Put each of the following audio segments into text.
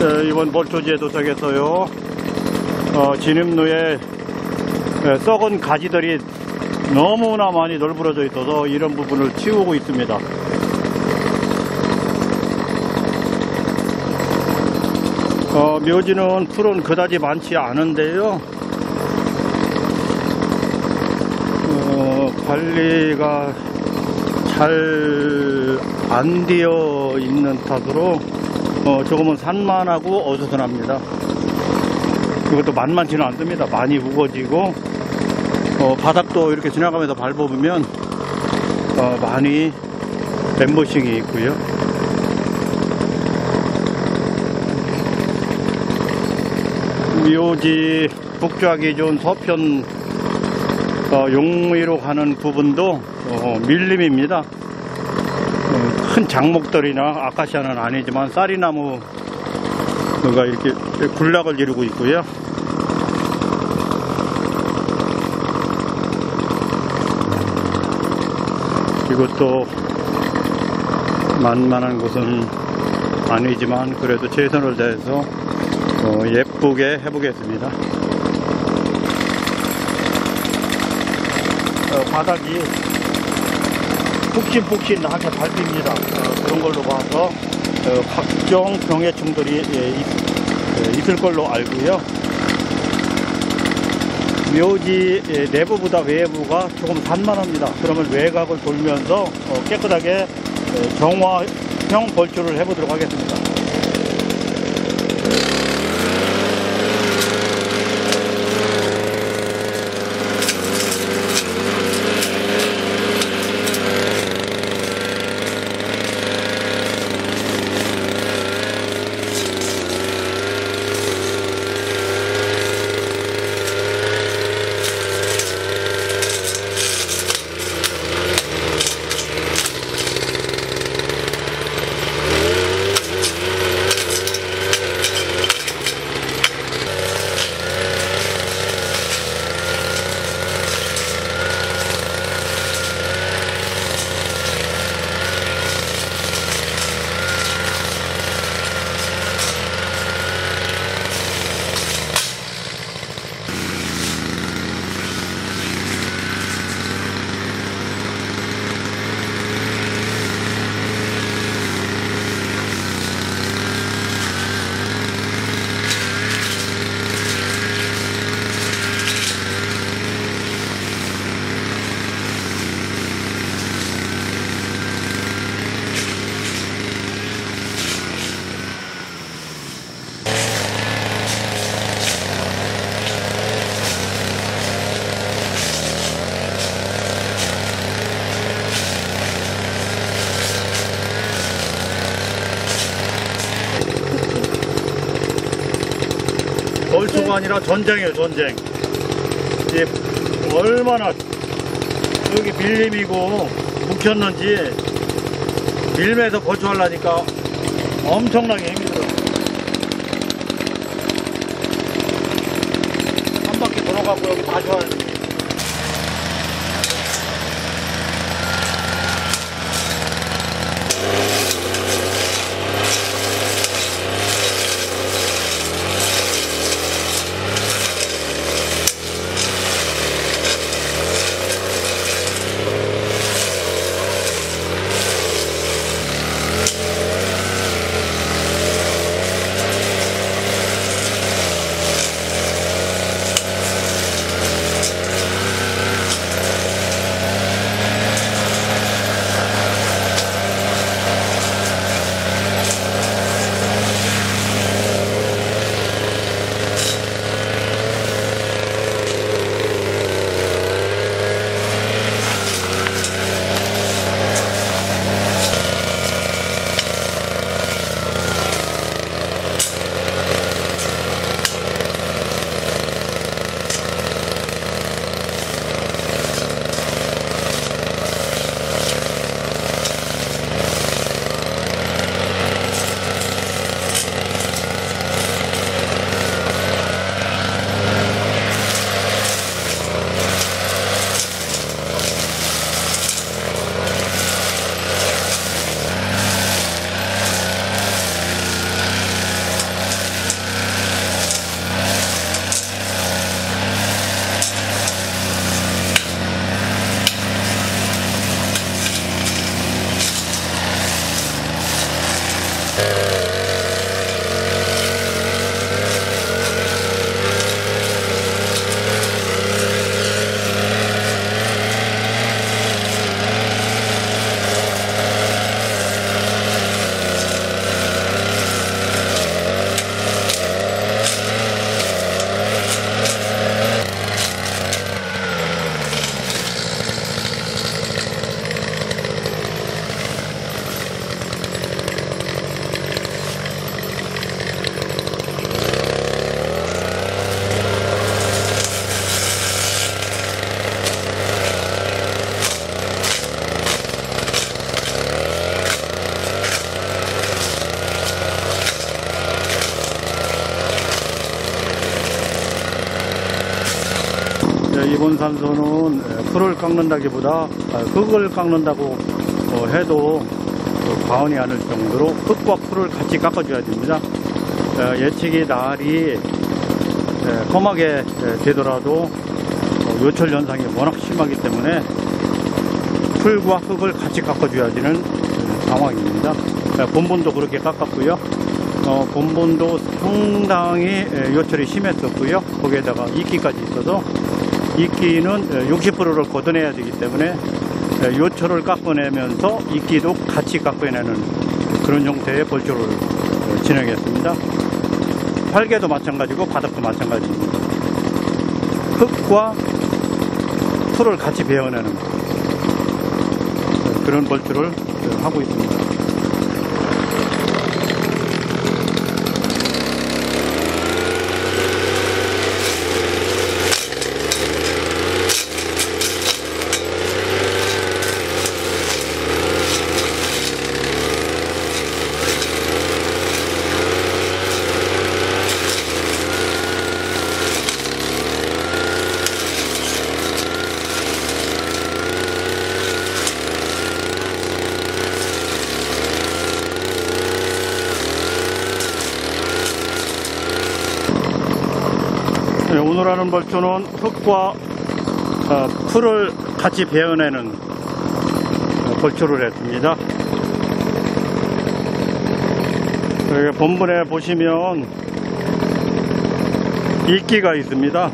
네, 이번 벌초지에 도착했어요. 진입로에 썩은 가지들이 너무나 많이 널브러져 있어서 이런 부분을 치우고 있습니다. 묘지는 풀은 그다지 많지 않은데요. 관리가 잘 안 되어 있는 탓으로 조금은 산만하고 어수선합니다. 이것도 만만치는 않습니다. 많이 우거지고 바닥도 이렇게 지나가면서 밟아보면 많이 엠보싱이 있고요. 묘지 북좌 기준 서편 용위로 가는 부분도 밀림입니다. 큰 장목들이나 아카시아는 아니지만 쌀이나무가 이렇게 군락을 이루고 있고요. 이것도 만만한 곳은 아니지만 그래도 최선을 다해서 예쁘게 해보겠습니다. 바닥이 푹신푹신하게 밟힙니다. 그런 걸로 봐서 각종 병해충들이 있을 걸로 알고요. 묘지 내부보다 외부가 조금 산만합니다. 그러면 외곽을 돌면서 깨끗하게 정화형 벌초를 해보도록 하겠습니다. 벌초가 아니라 전쟁이에요. 전쟁. 이게 얼마나 여기 밀림이고 묵혔는지 밀매에서 벌초하려니까 엄청나게 힘들어요. 한 바퀴 돌아가고 여기 다시 와야 돼. 이번 산소는 풀을 깎는다기보다 흙을 깎는다고 해도 과언이 아닐 정도로 흙과 풀을 같이 깎아줘야 됩니다. 예측이 날이 험하게 되더라도 요철 현상이 워낙 심하기 때문에 풀과 흙을 같이 깎아줘야지는 상황입니다. 본분도 그렇게 깎았고요. 본분도 상당히 요철이 심했었고요. 거기에다가 이끼까지 있어서 이끼는 60%를 걷어내야 되기 때문에 요철을 깎아내면서 이끼도 같이 깎아내는 그런 형태의 벌초를 진행했습니다. 활개도 마찬가지고 바닥도 마찬가지입니다. 흙과 풀을 같이 베어내는 그런 벌초를 하고 있습니다. 오늘 하는 벌초는 흙과 풀을 같이 베어내는 벌초를 했습니다. 여기 본분에 보시면 이끼가 있습니다.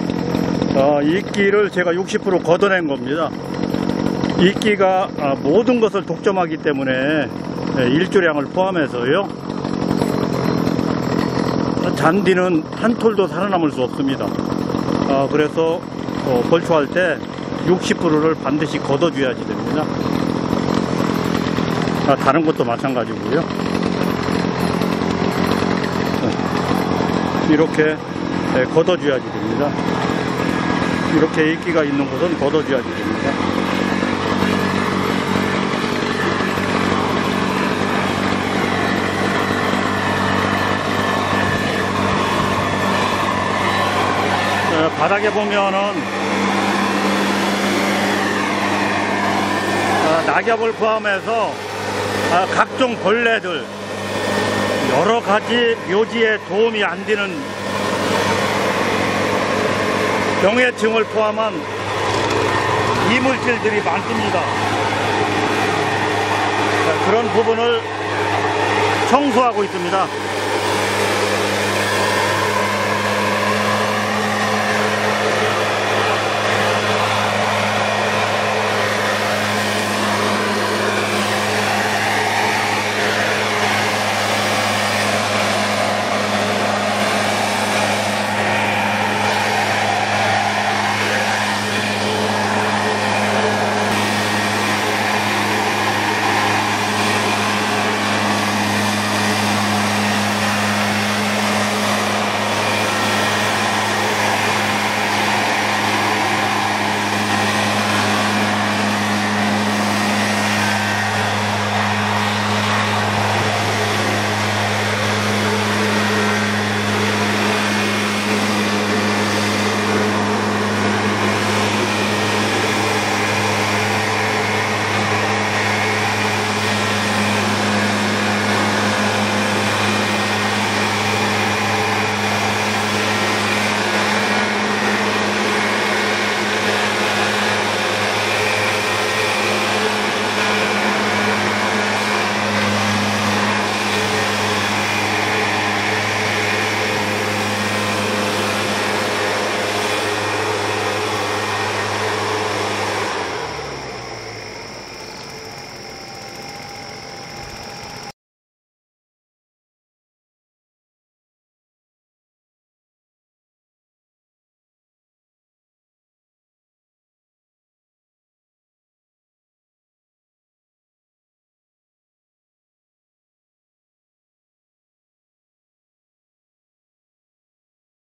이끼를 제가 60% 걷어낸 겁니다. 이끼가 모든 것을 독점하기 때문에 일조량을 포함해서요, 잔디는 한 톨도 살아남을 수 없습니다. 그래서 벌초할 때 60%를 반드시 걷어줘야지 됩니다. 다른 것도 마찬가지고요. 이렇게 걷어줘야지 됩니다. 이렇게 이끼가 있는 곳은 걷어줘야지 됩니다. 바닥에 보면은 낙엽을 포함해서 각종 벌레들, 여러 가지 묘지에 도움이 안 되는 병해충을 포함한 이물질들이 많습니다. 그런 부분을 청소하고 있습니다.